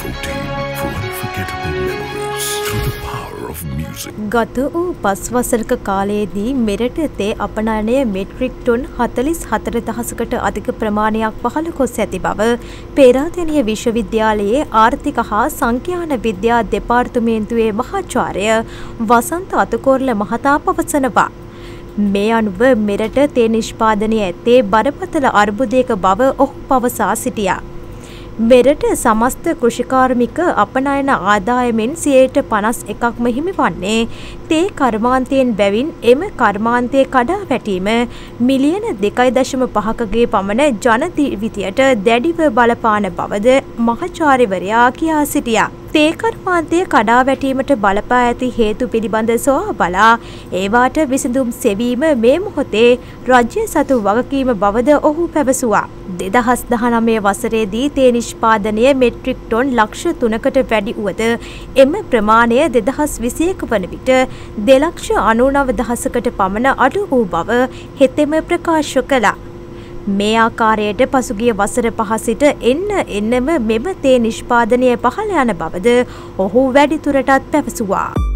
for unforgettable memories through the power of music. ගත වූ 5 වසරක කාලයේදී මෙරට තේ අපනයනය මෙට්‍රික් ටොන් 44,000කට අධික ප්‍රමාණයක් පහළ ගොස් ඇති බව පේරාදෙණිය විශ්වවිද්‍යාලයේ ආර්ථික හා සංඛ්‍යාන විද්‍යා දෙපාර්තමේන්තුවේ මහාචාර්ය වසන්ත අතුකෝරළ මහතා පවසනවා. මේ අනුව මෙරට තේ නිෂ්පාදනය ඇත්තේ බරපතල අර්බුදයක බව ඔහු පවසා සිටියා. මෙරට සමස්ත කෘෂිකාර්මික අපනයන ආදායමෙන් 51%ක්ම හිමිවන්නේ තේ කර්මාන්තයෙන් බැවින් එම කර්මාන්තයේ කඩා වැටීම මිලියන 2.5කගේ පමණ ජන ජීවිතයට දැඩිව බලපාන බවද මහාචාර්යවරයා කියා සිටියා. තේ කර්මාන්තයේ කඩා වැටීමට බලපා ඇති හේතු පිළිබඳ සොයා බලා ඒවාට විසඳුම් සෙවීම මේ මොහොතේ රාජ්‍ය සතු වගකීම බවද ඔහු පැවසුවා. 2019 වසරේදී තේ නිෂ්පාදනය මෙට්‍රික් ටොන් ලක්ෂ 3කට වැඩි වුවද එම ප්‍රමාණය 2021 වන විට 2,99,000කට පමණ අඩු වූ බව හෙතෙම ප්‍රකාශ කළා. මේ ආකාරයට පසුගිය වසර 5 සිට එන්නම මෙම තේ නිෂ්පාදනය පහළ යන බවද ඔහු වැඩිදුරටත් පැවසුවා.